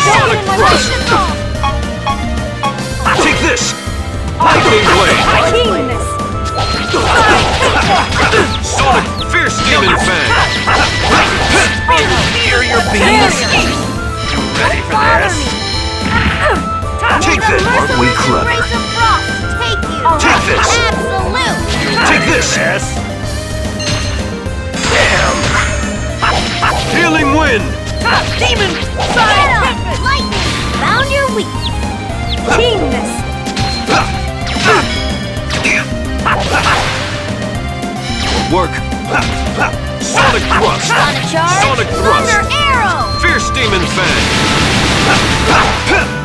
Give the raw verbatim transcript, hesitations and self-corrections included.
Sonic Thrust! Take this! Lightning Blade! Keenness! Sonic Fierce Demon Fang! Here you're being sneaky! You ready for this? Take this! Aren't we clever? Take you! Take this! Absolute! Take this! Damn! Healing Wind! Demon! Fire! Lightning! Found your weak! Keenness! Work! Sonic Thrust! On a charge! Sonic Thrust! Thunder Arrow! Fierce Demon Fang!